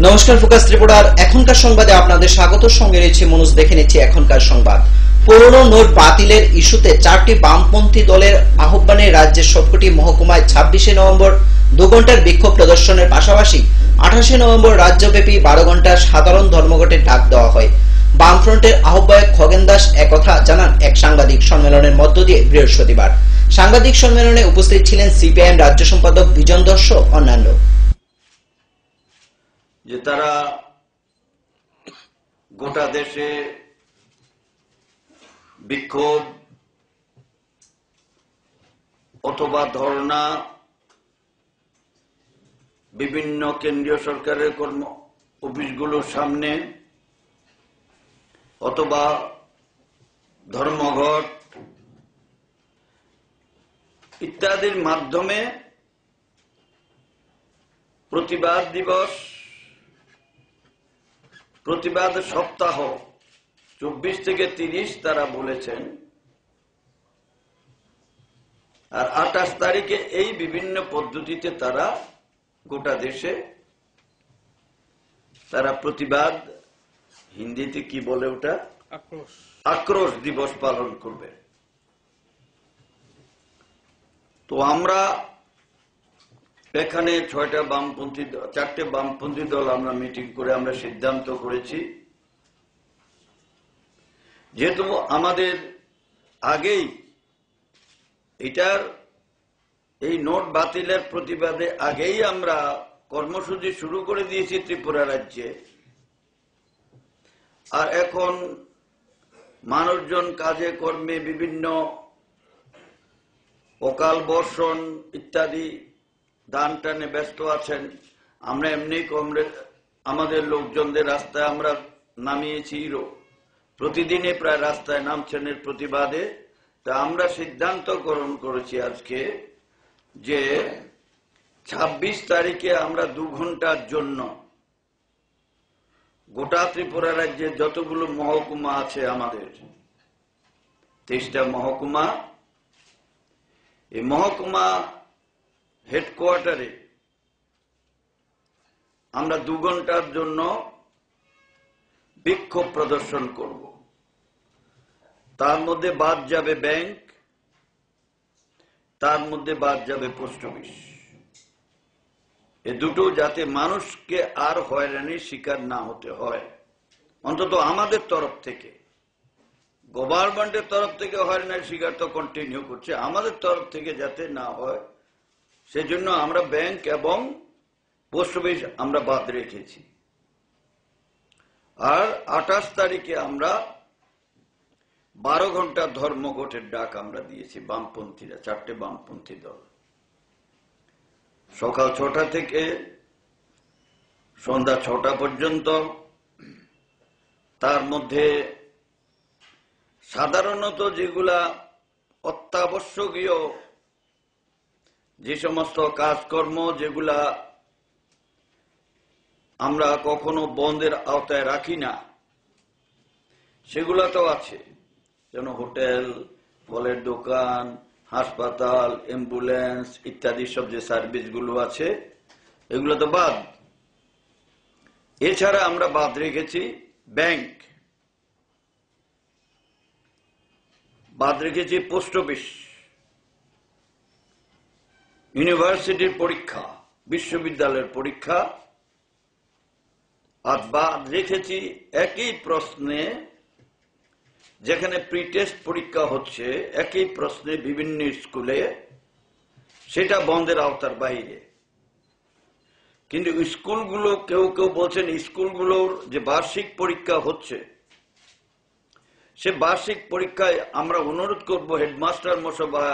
নমস্কার, ফোকাস ত্রিপুরার এখনকার সংবাদে আপনাদের স্বাগত। সঙ্গে রয়েছে মনোজ। দেখে নিচ্ছি এখনকার সংবাদ। পুরনো নোট বাতিলের ইস্যুতে 4টি বামপন্থী দলের আহ্বানে রাজ্যের সবকটি মহকুমায় 26শে নভেম্বর 2 ঘন্টার বিক্ষোভ প্রদর্শনের পাশাপাশি 28শে নভেম্বর রাজ্যব্যাপী 12 ঘন্টার সাধারণ ধর্মঘটের ডাক দেওয়া হয়। বামফ্রন্টের আহ্বায়ক খগেন দাস একথা জানান এক সাংবাদিক সম্মেলনের মধ্য দিয়ে বৃহস্পতিবার। সাংবাদিক সম্মেলনে উপস্থিত ছিলেন সিপিআইএম রাজ্য সম্পাদক বিজন দর্শ অন্যান্য। যে তারা গোটা দেশে বিক্ষোভ অথবা ধর্ণা, বিভিন্ন কেন্দ্রীয় সরকারের কর্ম অফিসগুলোর সামনে অথবা ধর্মঘট ইত্যাদির মাধ্যমে প্রতিবাদ দিবস, প্রতিবাদ সপ্তাহ 24 থেকে 30 তারা বলেছেন, আর 28 তারিখে এই বিভিন্ন পদ্ধতিতে তারা গোটা দেশে তারা প্রতিবাদ, হিন্দিতে কি বলে ওটা, আক্রোশ দিবস পালন করবে। তো আমরা এখানে 4টে বামপন্থী দল আমরা মিটিং করে আমরা সিদ্ধান্ত করেছি, যেহেতু আমাদের আগেই এই নোট বাতিলের প্রতিবাদে আগেই আমরা কর্মসূচি শুরু করে দিয়েছি ত্রিপুরা রাজ্যে, আর এখন মানুষজন কাজে কর্মে বিভিন্ন অকাল বর্ষণ ইত্যাদি দান টানে ব্যস্ত আছেন। আমরা এমনি আমাদের লোকজনদের রাস্তায় আমরা নামিয়েছি, প্রতিদিনে প্রায় রাস্তায় নামছেন এর প্রতিবাদে। তা আমরা সিদ্ধান্ত গ্রহণ করেছি আজকে যে 26 তারিখে আমরা 2 ঘন্টার জন্য গোটা ত্রিপুরা রাজ্যে যতগুলো মহকুমা আছে, আমাদের 23টা মহকুমা, এই মহকুমা হেডকোয়ার্টারে আমরা 2 ঘন্টার জন্য বিক্ষোভ প্রদর্শন করব। তার মধ্যে বাদ যাবে ব্যাংক, তার মধ্যে বাদ যাবে পোস্ট অফিস। এ দুটো যাতে মানুষকে আর হয়রানির শিকার না হতে হয়, অন্তত আমাদের তরফ থেকে। গভর্নমেন্টের তরফ থেকে হয়রানির শিকার তো কন্টিনিউ করছে, আমাদের তরফ থেকে যাতে না হয় সেজন্য আমরা ব্যাংক এবং পোস্ট অফিস আমরা বাদ রেখেছি। আর 28 তারিখে আমরা 12 ঘন্টা ধর্মঘটের ডাক আমরা দিয়েছি বামপন্থীরা, 4টে বামপন্থী দল, সকাল 6টা থেকে সন্ধ্যা 6টা পর্যন্ত। তার মধ্যে সাধারণত যেগুলা অত্যাবশ্যকীয় যে সমস্ত কাজকর্ম, যেগুলা আমরা কখনো বন্ধের আওতায় রাখি না, সেগুলা তো আছে, যেন হোটেল, ফলের দোকান, হাসপাতাল, অ্যাম্বুলেন্স ইত্যাদি সব যে সার্ভিসগুলো আছে, এগুলো তো বাদ। এছাড়া আমরা বাদ রেখেছি ব্যাংক, বাদ রেখেছি পোস্ট অফিস, ইউনিভার্সিটির পরীক্ষা, বিশ্ববিদ্যালয়ের পরীক্ষা, আর বাদ রেখেছি একই প্রশ্নে যেখানে প্রি টেস্ট পরীক্ষা হচ্ছে, একই প্রশ্নে বিভিন্ন স্কুলে, সেটা বন্ধের আওতার বাইরে। কিন্তু স্কুলগুলো, কেউ কেউ বলছেন স্কুলগুলোর যে বার্ষিক পরীক্ষা হচ্ছে, সে বার্ষিক পরীক্ষায় আমরা অনুরোধ করব হেডমাস্টার মশাই বা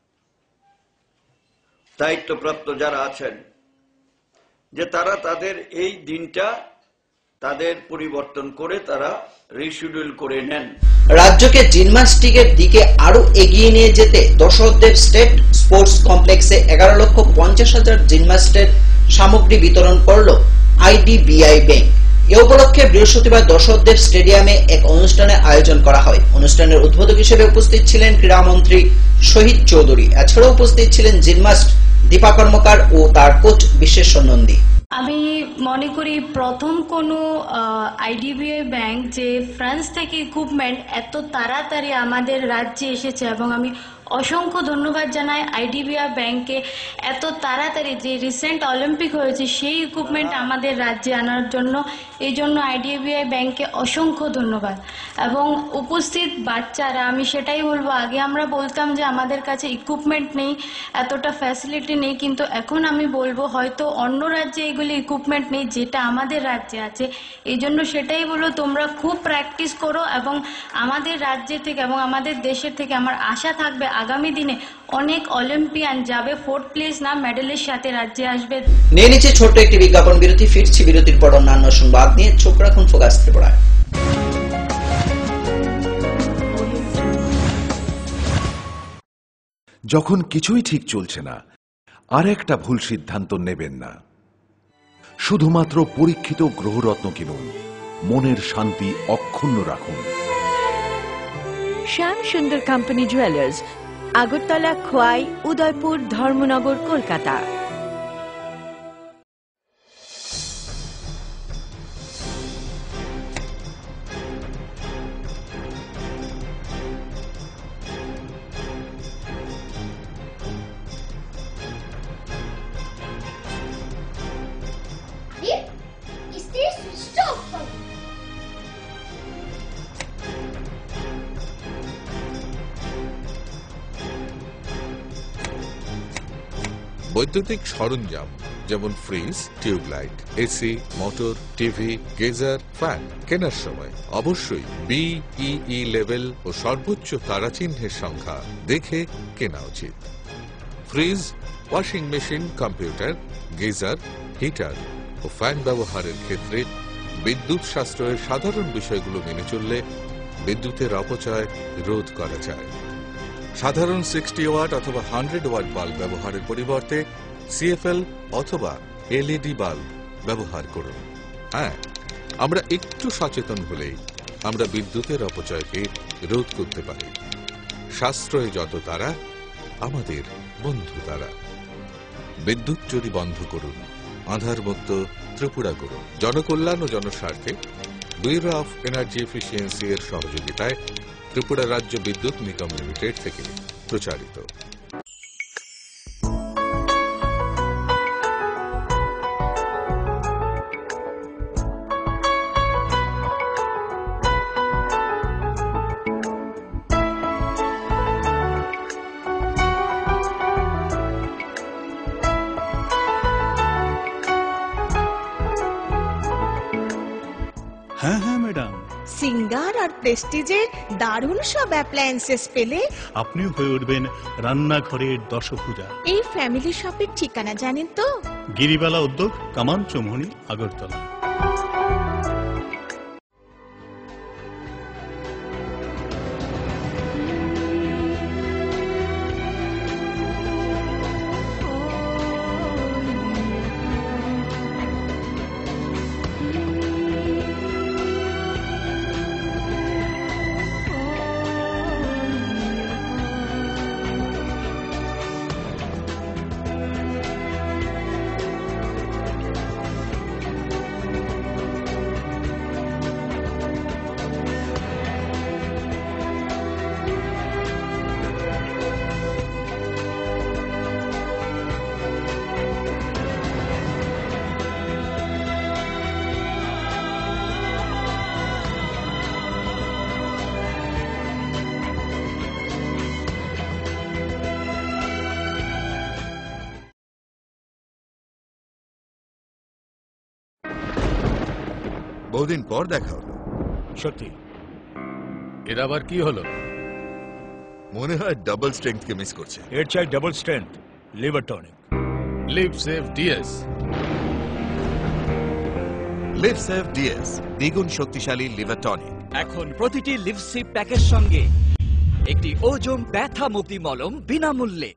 দায়িত্বপ্রাপ্ত যারা আছেন, যে তারা তাদের এই দিনটা তাদের পরিবর্তন করে তারা রিশিডিউল করে নেন। রাজ্যকে জিমন্যাস্টিকের দিকে আরো এগিয়ে নিয়ে যেতে দশরথদেব স্টেট স্পোর্টস কমপ্লেক্সে 11,50,000 জিমন্যাস্টের সামগ্রী বিতরণ করল আইডিবিআই ব্যাংক। এ উপলক্ষে বৃহস্পতিবার দশরথদেব স্টেডিয়ামে এক অনুষ্ঠানের আয়োজন করা হয়। অনুষ্ঠানের উদ্বোধক হিসেবে উপস্থিত ছিলেন ক্রীড়ামন্ত্রী শহীদ চৌধুরী। এছাড়াও উপস্থিত ছিলেন জিমন্যাস্ট দীপা কর্মকার ও তার কোচ বিশ্বেশ্বর নন্দী। আমি মনে করি প্রথম কোনো আইডিবিআই ব্যাংক যে ফ্রান্স থেকে ইকুইপমেন্ট এত তাড়াতাড়ি আমাদের রাজ্যে এসেছে, এবং আমি অসংখ্য ধন্যবাদ জানাই আইডিবিআই ব্যাংকে এত তাড়াতাড়ি যে রিসেন্ট অলিম্পিক হয়েছে সেই ইকুইপমেন্ট আমাদের রাজ্যে আনার জন্য। এই জন্য আইডিবিআই ব্যাংকে অসংখ্য ধন্যবাদ। এবং উপস্থিত বাচ্চারা, আমি সেটাই বলবো, আগে আমরা বলতাম যে আমাদের কাছে ইকুইপমেন্ট নেই, এতটা ফ্যাসিলিটি নেই, কিন্তু এখন আমি বলবো হয়তো অন্য রাজ্যে এগুলি ইকুইপমেন্ট নেই যেটা আমাদের রাজ্যে আছে। এই জন্য সেটাই বলবো, তোমরা খুব প্র্যাকটিস করো, এবং আমাদের রাজ্য থেকে এবং আমাদের দেশের থেকে আমার আশা থাকবে আগামী দিনে অনেক অলিম্পিয়ান যাবে, 4th প্লেস না মেডেলের সাথে রাজ্যে আসবে। নিয়ে নিচ্ছে ছোট্ট একটি বিজ্ঞাপন বিরতি, ফিরছি বিরতির পর অন্যান্য সংবাদ নিয়ে। চোখ রাখুন ফোকাস ত্রিপুরায়। যখন কিছুই ঠিক চলছে না, আর একটা ভুল সিদ্ধান্ত নেবেন না। শুধুমাত্র পরীক্ষিত গ্রহরত্ন কিনুন, মনের শান্তি অক্ষুণ্ণ রাখুন। Shyam Sundar company jewellers, Agartala, Khowai, Udaipur, Dharmanagar, Kolkata. বৈদ্যুতিক সরঞ্জাম যেমন fridge, tubelight, AC, motor, TV, geyser, fan কেনার সময় অবশ্যই BEE লেভেল ও সর্বোচ্চ তারাচিহ্নের সংখ্যা দেখে কেনা উচিত। Fridge, washing machine, computer, geyser, heater ও ফ্যান ব্যবহারের ক্ষেত্রে বিদ্যুৎ সাশ্রয়ের সাধারণ বিষয়গুলো মেনে চললে বিদ্যুতের অপচয় রোধ করা যায়। সাধারণ 60 ওয়াট অথবা 100 ওয়াট বাল্ব ব্যবহারের পরিবর্তে CFL অথবা LED বাল্ব ব্যবহার করুন। হ্যাঁ, আমরা একটু সচেতন হলেই আমরা বিদ্যুতের অপচয়কে রোধ করতে পারি। সাশ্রয়ে যত তারা, আমাদের বন্ধু তারা। বিদ্যুৎ চুরি বন্ধ করুন, আধারমুক্ত ত্রিপুরা করুন। জনকল্যাণ ও জনস্বার্থে ব্যুরো অফ এনার্জি এফিসিয়েন্সি এর সহযোগিতায় ত্রিপুরা রাজ্য বিদ্যুৎ নিগম লিমিটেড থেকে প্রচারিত। হ্যাঁ হ্যাঁ ম্যাডাম, সিঙ্গার আর প্রেস্টিজের দারুণ সব অ্যাপ্লায়েন্সেস পেলে আপনিও হয়ে উঠবেন রান্নাঘরের দশভুজা। এই ফ্যামিলি শপের ঠিকানা জানেন তো? গিরিবালা উদ্যোগ, কামান চৌমুহনী, আগরতলা। বহুদিন পর দেখা হলো। সত্যি? এর আবার কি হলো? মনে হয় ডাবল স্ট্রেংথকে মিস করছে। এর চাই double strength liver tonic. Liv save DS. Liv save DS দ্বিগুণ শক্তিশালী লিভার টনিক। এখন প্রতিটি লিভসিপ প্যাকের সঙ্গে একটি ওজোম ব্যথা মুক্তি মলম বিনামূল্যে।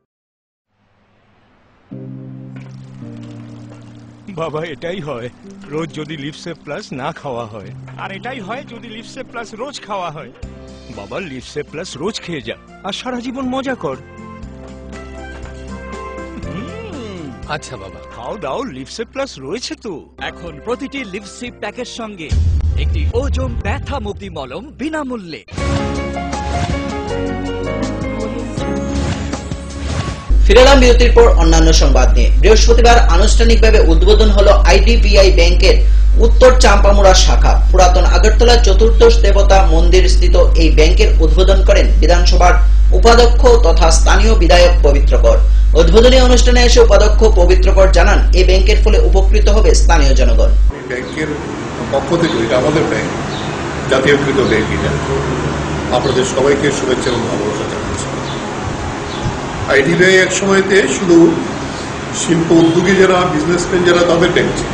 বাবা, এটাই হয় রোজ যদি লিভসেভ প্লাস না খাওয়া হয়, আর এটাই হয় যদি লিভসেভ প্লাস রোজ খাওয়া হয়। বাবা, লিভসেভ প্লাস রোজ খেয়ে যা আর সারা জীবন মজা কর। আচ্ছা বাবা। খাও দাও, লিপসে প্লাস রয়েছে তো। এখন প্রতিটি লিপসি প্যাকের সঙ্গে একটি ওজম ব্যথা মুক্তি মলম বিনামূল্যে। ফিরেলাম বিরতির পর অন্যান্য সংবাদ নিয়ে। বৃহস্পতিবার আনুষ্ঠানিকভাবে উদ্বোধন হলো আইডিবিআই ব্যাংকের উত্তর চাম্পামুড়া শাখা। পুরাতন আগরতলা চতুর্দশ দেবতা মন্দির স্থিত এই ব্যাংকের উদ্বোধন করেন বিধানসভার উপাধ্যক্ষ তথা স্থানীয় বিধায়ক পবিত্রকর। উদ্বোধনী অনুষ্ঠানে এসে উপাধ্যক্ষ পবিত্রকর জানান, এই ব্যাংকের ফলে উপকৃত হবে স্থানীয় জনগণ। ব্যাংকের পক্ষ থেকে এটা আমাদের ব্যাংক, জাতীয়কৃত ব্যাংক, এটা আপনাদের সবাইকে শুভেচ্ছা এবং ভালোবাসা জানাচ্ছি। আইডিবিআই এক সময়তে শুধু শিল্প উদ্যোগী যারা, বিজনেসম্যান যারা, তাদের ব্যাংক ছিল,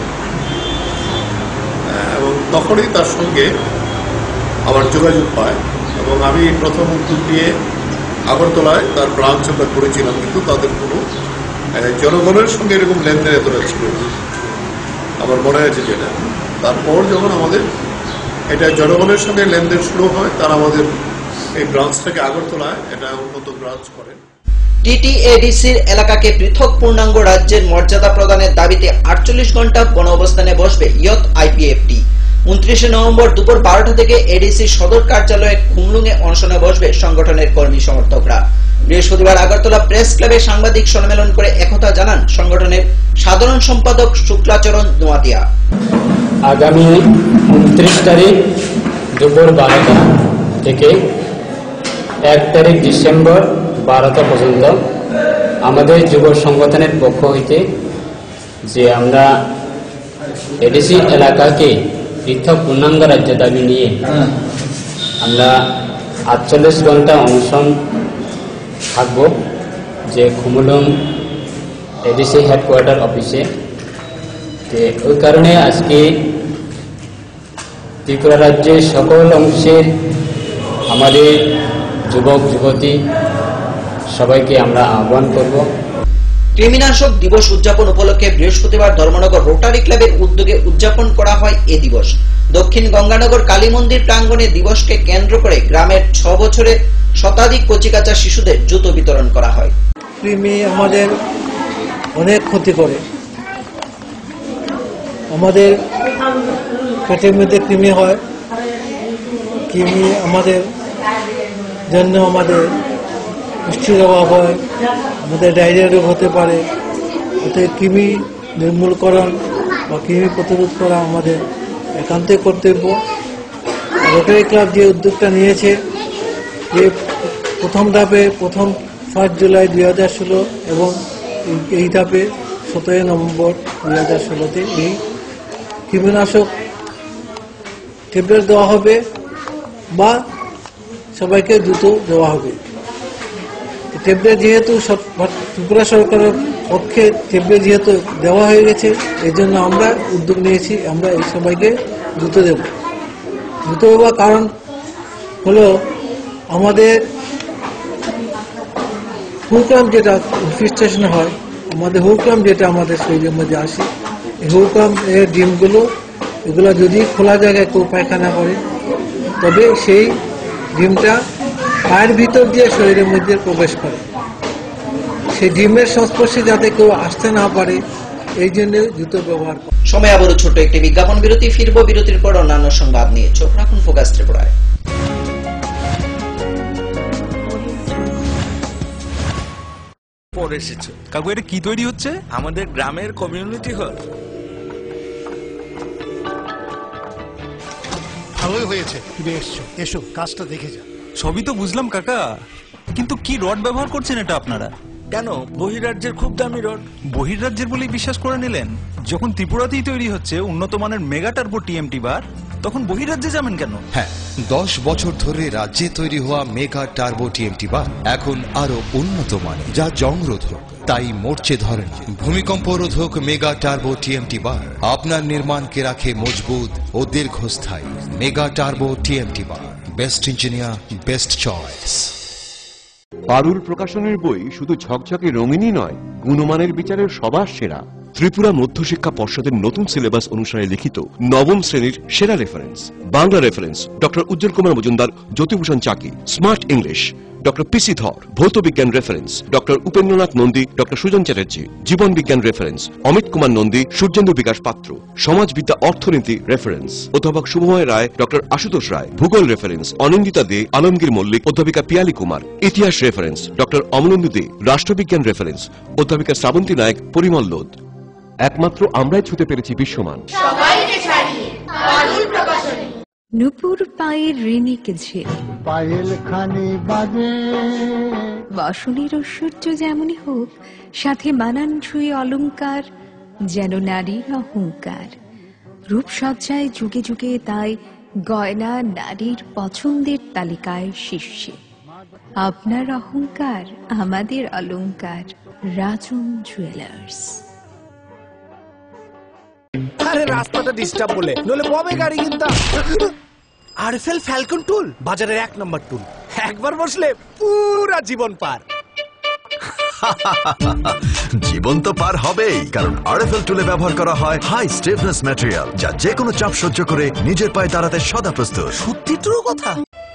এবং তখনই তার সঙ্গে আমার যোগাযোগ পায় এবং আমি প্রথম উদ্যোগ নিয়ে আগরতলায় তার ব্রাঞ্চ আমরা করেছিলাম, কিন্তু তাদের কোনো জনগণের সঙ্গে এরকম লেনদেন এতটা ছিল না, আমার মনে আছে যেটা। তারপর যখন আমাদের এটা জনগণের সঙ্গে লেনদেন শুরু হয়, তারা আমাদের এই ব্রাঞ্চটাকে আগরতলায় এটা উন্নত ব্রাঞ্চ করেন। টিটিএডিসির এলাকাকে পৃথক পূর্ণাঙ্গ রাজ্যের মর্যাদা প্রদানের দাবিতে 48 ঘন্টা গণ অবস্থানে বসবে ইয়ত আইপিএফটি। 29 নভেম্বর দুপুর 12টা থেকে এডিসি সদর কার্যালয়ে খুমলুঙে অনশনে বসবে সংগঠনের কর্মী সমর্থকরা। বৃহস্পতিবার আগরতলা প্রেস ক্লাবে সাংবাদিক সম্মেলন করে একথা জানান সংগঠনের সাধারণ সম্পাদক শুক্লাচরণ নোয়াতিয়া। আগামী 29 তারিখ দুপুর 12টা থেকে 1 তারিখ ডিসেম্বর 12টা পর্যন্ত আমাদের যুব সংগঠনের পক্ষ হইতে যে আমরা এডিসি এলাকাকে পৃথক পূর্ণাঙ্গ রাজ্য দাবি নিয়ে আমরা 48 ঘন্টা অনশন থাকব, যে খুমুলুং এডিসি হেডকোয়ার্টার অফিসে। ওই কারণে আজকে ত্রিপুরা রাজ্যের সকল অংশের আমাদের যুবক যুবতী সবাইকে আমরা আহ্বান করব। কৃমিনাশক দিবস উদযাপন উপলক্ষে বৃহস্পতিবার ধর্মনগর রোটারি ক্লাবের উদ্যোগে উদযাপন করা হয় এ দিবস। দক্ষিণ গঙ্গানগর কালী মন্দির প্রাঙ্গণে দিবসকে কেন্দ্র করে গ্রামের 6 বছরের শতাধিক কচিকাঁচা শিশুদের জুতো বিতরণ করা হয়। কৃমি আমাদের অনেক ক্ষতি করে, আমাদের পেটের মধ্যে কৃমি হয়, কৃমি আমাদের জন্য আমাদের পুষ্টির অভাব হয়, আমাদের ডায়রিয়া রোগ হতে পারে। অতএব কৃমি নির্মূলকরণ বা কৃমি প্রতিরোধ করা আমাদের একান্তই কর্তব্য। রোটারি ক্লাব যে উদ্যোগটা নিয়েছে, যে প্রথম ধাপে 1 জুলাই 2016 এবং এই ধাপে 17 নভেম্বর 2016-তে এই কৃমিনাশক ট্যাবলেট দেওয়া হবে বা সবাইকে জুতো দেওয়া হবে। ট্যাবলেট যেহেতু ত্রিপুরা সরকারের পক্ষে ট্যাবলেট যেহেতু দেওয়া হয়ে গেছে, এই জন্য আমরা উদ্যোগ নিয়েছি, আমরা এই সবাইকে জুতো দেব। জুতো দেওয়ার কারণ হলো আমাদের হুকরাম যেটা ইনফেস্টেশন হয়, আমাদের হুকরাম যেটা আমাদের শরীরের মধ্যে আসে, এই হুকরাম এর ডিমগুলো, এগুলো যদি খোলা জায়গায় কেউ পায়খানা করে, তবে সেই ডিমটা পায়ের ভিতর দিয়ে শরীরের মধ্যে প্রবেশ করে। সেই ডিমের সংস্পর্শে যাতে কেউ আসতে না পারে, এই জন্য জুতো ব্যবহার করে। সময় আবারও ছোট একটি বিজ্ঞাপন বিরতি, ফিরবো বিরতির পর অন্যান্য সংবাদ নিয়ে। চোখ রাখুন ফোকাস ত্রিপুরায়। এসেছে কাকু, এটা কি তৈরি হচ্ছে? আমাদের গ্রামের কমিউনিটি হল। ভালোই হয়েছে তুমি এসছো, এসো কাজটা দেখে যা। সবই তো বুঝলাম কাকা, কিন্তু কি রড ব্যবহার করছেন এটা আপনারা? কেন, বহিরাজ্যের খুব দামি রড। বহিরাজ্যের বলেই বিশ্বাস করে নিলেন? যখন ত্রিপুরাতেই তৈরি হচ্ছে উন্নত মানের মেগা টার্বো টিএমটি বার, তখন বহিরাজ্যে যাবেন কেন? হ্যাঁ, 10 বছর ধরে রাজ্যে তৈরি হওয়া মেগা টার্বো টিএমটি বার এখন আরো উন্নত মানের, যা জংরোধক, তাই মরচে ধরে না। ভূমিকম্প রোধক মেগা টার্বো টিএমটি বার আপনার নির্মাণকে রাখে মজবুত ও দীর্ঘস্থায়ী। Mega turbo TMT bar, best engineer, best choice. Parul প্রকাশনের বই শুধু ঝকঝকে রঙিনই নয়, গুণমানের বিচারের সবার সেরা। ত্রিপুরা মধ্যশিক্ষা পর্ষদের নতুন সিলেবাস অনুসারে লিখিত 9ম শ্রেণীর সেরা reference. Bangla reference doctor Ujjwal Kumar Majumdar, Jyotibhushan Chaki, smart English, doctor PC Dhar, ভৌত বিজ্ঞান reference doctor Upendranath Nandi, doctor Sujan Chatterjee, জীবন বিজ্ঞান রেফারেন্স অমিত কুমার নন্দী, সূর্যেন্দু বিকাশ পাত্র, সমাজবিদ্যা অর্থনীতি রেফারেন্স অধ্যাপক শুভময় রায়, ডক্টর আশুতোষ রায়, ভূগোল রেফারেন্স অনিন্দিতা দে, আলমগীর মল্লিক, অধ্যাপিকা পিয়ালি কুমার, ইতিহাস রেফারেন্স ডক্টর অমলেন্দু দে, রাষ্ট্রবিজ্ঞান রেফারেন্স অধ্যাপিকা শ্রাবন্তী নায়ক, পরিমল লোধ। একমাত্র আমরাই ছুতে পেরেছি বিশ্বমান। নুপুর পায়ের ঋণিকে ঝিল, পায়েল খানি বাজে বাসনের ঐশ্বর্য যেমনই হোক, সাথে মানানসই অলংকার, যেন নারীর অহংকার। রূপসজ্জায় যুগে যুগে তাই গয়না নারীর পছন্দের তালিকায় শীর্ষে। আপনার অহংকার আমাদের অলংকার। রাজন জুয়েলার্স। আরে রাস্তাটা ডিস্টার্ব বলে, নলে ববে গাড়ি কিনতাম। আরএফএল ফ্যালকন টুল বাজারের 1 নম্বর টুল, একবার বসলে পুরা জীবন পার। জীবন তো পার হবেই, কারণ আরএফএল টুলে ব্যবহার করা হয় হাই স্টিফনেস ম্যাটেরিয়াল, যা যে কোনো চাপ সহ্য করে নিজের পায়ে দাঁড়াতে সদা প্রস্তুত। সত্যি ট্রু কথা।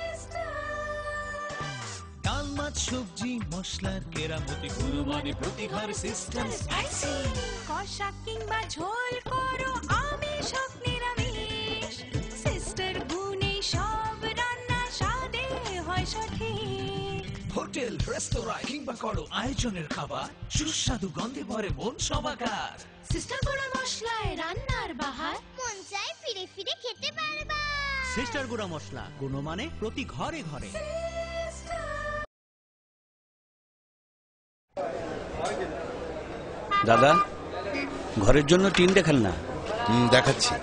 সবজি মশলার কেরামতি গুণমানে প্রতি ঘর সিস্টেম স্পাইসি, কষা কিংবা ঝোল করো আমিষ হোক নিরামিষ, সিস্টার গুণে সব রান্না স্বাদে হয় সঠিক। হোটেল রেস্তোরাঁ কিংবা করো আয়োজনের খাবার, সুস্বাদু গন্ধে ভরে মন সবাকার। সিস্টার গুঁড়া মশলায় রান্নার বাহার, মন চাই ফিরে ফিরে খেতে পারবা। সিস্টার গুঁড়া মশলা, গুণমানে প্রতি ঘরে ঘরে। দাদা, ঘরের জন্য টিন দেখান না। দেখাচ্ছি।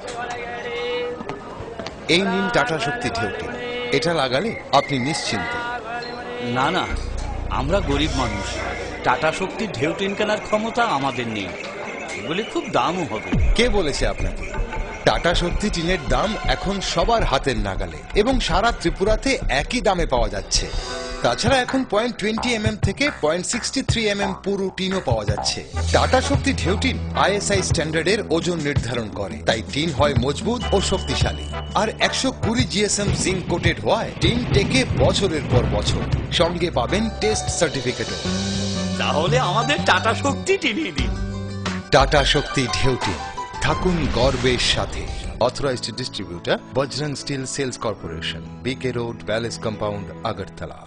এই নিন টাটা শক্তি ঢেউটি, এটা লাগালে আপনি নিশ্চিন্ত। না না, আমরা গরিব মানুষ, টাটা শক্তির ঢেউ টিন কেনার ক্ষমতা আমাদের নেই। এগুলি খুব দামও হবে। কে বলেছে আপনাকে? টাটা শক্তি টিনের দাম এখন সবার হাতের নাগালে এবং সারা ত্রিপুরাতে একই দামে পাওয়া যাচ্ছে। তাছাড়া এখন 0.20 থেকে 0.63 পুরো টিনও পাওয়া যাচ্ছে। টাটা শক্তি ঢেউ টিন ISI স্ট্যান্ডার্ডের ওজন নির্ধারণ করে, তাই টিন হয় মজবুত ও শক্তিশালী। আর 120 GSM জিঙ্ক কোটেড হওয়ায় টিন টেকে বছরের পর বছর। সঙ্গে পাবেন টেস্ট সার্টিফিকেটও। তাহলে আমাদের টাটা শক্তি টিনিয়ে দিন। টাটা শক্তি ঢেউ টিন, থাকুন গর্বের সাথে। Authorised distributor Bajrang steel sales corporation, BK road, palace compound, Agartala.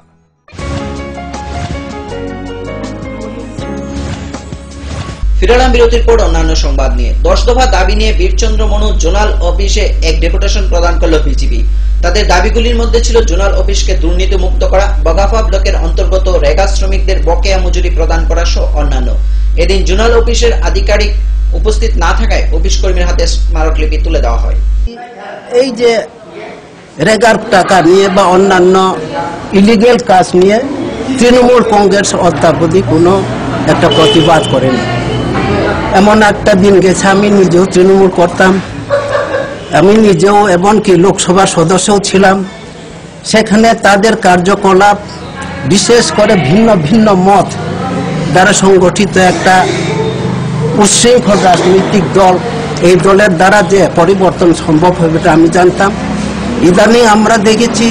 ফিরালাম বিরতির পর অন্যান্য সংবাদ নিয়ে। 10 দফা দাবি নিয়ে বীরচন্দ্র মনু জোনাল অফিসে এক ডেপুটেশন প্রদান করল বিজেপি। তাদের দাবিগুলির মধ্যে ছিল জোনাল অফিসকে দুর্নীতি মুক্ত করা, বগাফা ব্লকের অন্তর্গত রেগা শ্রমিকদের বকেয়া মজুরি প্রদান করা সহ অন্যান্য। এদিন জোনাল অফিসের আধিকারিক উপস্থিত না থাকায় অফিস কর্মীর হাতে স্মারকলিপি তুলে দেওয়া হয়। এই যে রেগার টাকা নিয়ে বা অন্যান্য ইলিগেল কাজ নিয়ে তৃণমূল কংগ্রেস অদ্যাবধি কোনো একটা প্রতিবাদ করেনি। এমন একটা দিন গেছে, আমি নিজেও তৃণমূল করতাম, আমি নিজেও এমনকি লোকসভার সদস্যও ছিলাম। সেখানে তাদের কার্যকলাপ, বিশেষ করে ভিন্ন ভিন্ন মত দ্বারা সংগঠিত একটা উচ্ছৃঙ্খল রাজনৈতিক দল, এই দলের দ্বারা যে পরিবর্তন সম্ভব হবে এটা আমি জানতাম। ইদানিং আমরা দেখেছি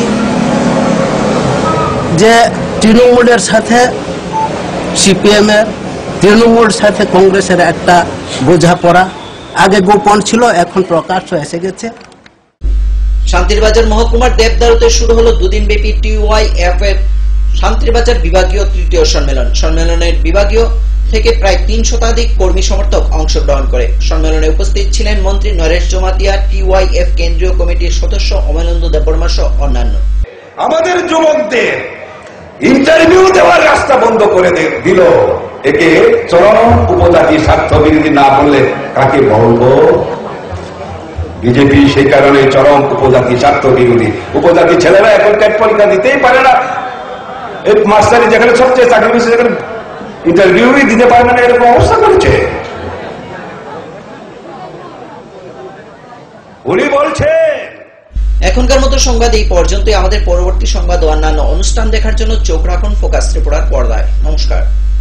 যে তৃণমূলের সাথে সিপিএমের, তৃণমূলের সাথে কংগ্রেসের একটা বোঝাপড়া আগে গোপন ছিল, এখন প্রকাশ এসে গেছে। শান্তিরবাজার মহকুমার দেবদারুতে শুরু হলো দুদিন ব্যাপী TYF এর শান্তিরবাজার বিভাগীয় তৃতীয় সম্মেলন। সম্মেলনের বিভাগীয় থেকে প্রায় 3 শতাধিক কর্মী সমর্থক অংশগ্রহণ করে। সম্মেলনে উপস্থিত ছিলেন মন্ত্রী নরেশ জমাতিয়া, TYF কেন্দ্রীয় কমিটির সদস্য অমলেন্দু দেববর্মা সহ অন্যান্য। আমাদের যুবকদের ইন্টারভিউ দেওয়ার রাস্তা বন্ধ করে দিল। একে চরম উপজাতি স্বার্থ বিরোধী না বললে কাকে বলবো? বিজেপি সেই কারণে চরম উপজাতি স্বার্থ বিরোধী। উপজাতি ছেলেরা এখন টেট পরীক্ষা দিতেই পারে না। এই মাস্টারি যেখানে সবচেয়ে চাকরি বেশি, সেখানে ইন্টারভিউই দিতে পারে না, এরকম অবস্থা করেছে। উনি বলছে। এখনকার মতো সংবাদ এই পর্যন্তই। আমাদের পরবর্তী সংবাদ ও অন্যান্য অনুষ্ঠান দেখার জন্য চোখ রাখুন ফোকাস ত্রিপুরার পর্দায়। নমস্কার।